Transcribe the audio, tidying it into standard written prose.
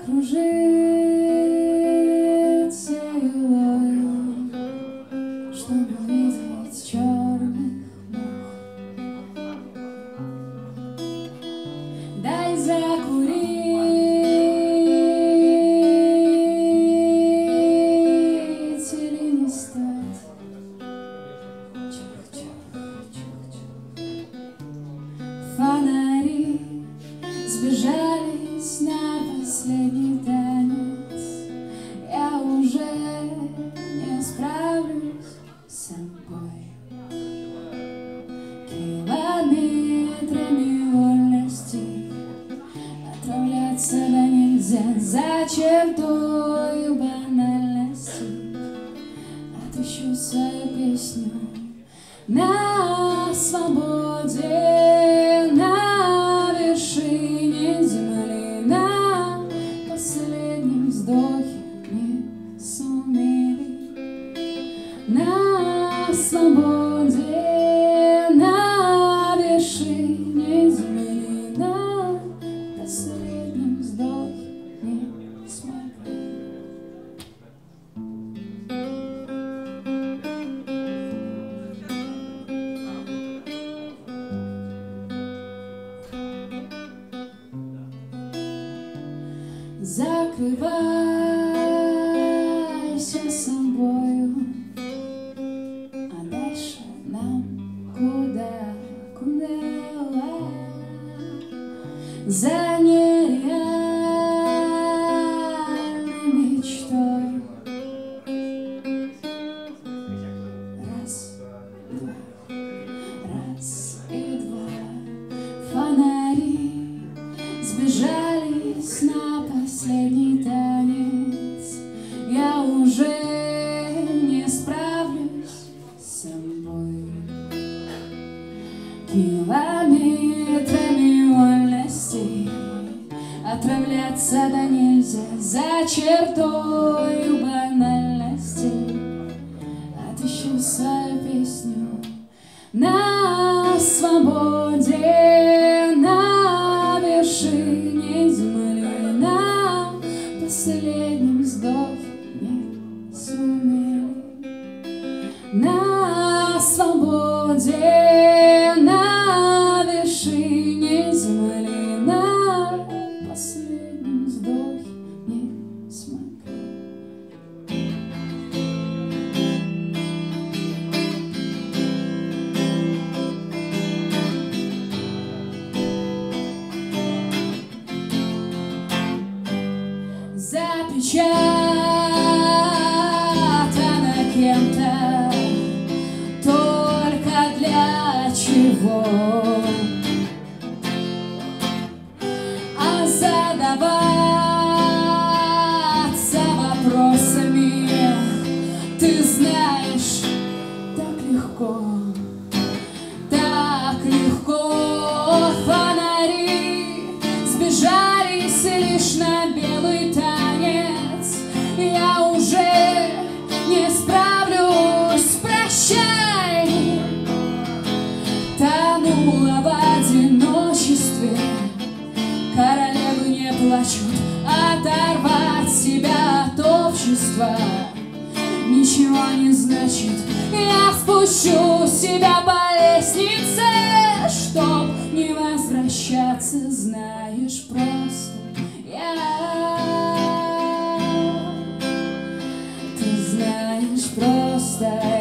кружится илою, чтобы видеть черных мух. Дай закурить или не стать. Фонари сбежались на последний танец. Я уже не справлюсь с собой. Километрами вольности отправляться да нельзя за чертою банальности. Отыщу свою песню на свободе. На свободе, на вершине земли, на последнем вздохе не смогли. Закрывайся собою. За нереальной мечтой. Раз, два, раз и два. Фонари сбежались на последний танец. Я уже не справлюсь с собой. Километрами вольности отправляться да нельзя за чертою банальности. Отыщу свою песню на свободе, на вершине земли, на последнем вздохе не сумели. На свободе, на вершине земли, на последнем вздохе не смогли. Запечатано кем-то, только для чего? А задаваться вопросами, ты знаешь, так легко, так легко. Фонари сбежались лишь на белый танец. Я уже не справлюсь, прощай. Тонула в одиночестве, королевы не плачут. Оторвать себя от общества ничего не значит. Я спущу себя по лестнице, чтоб не возвращаться, знаешь, просто ты знаешь, просто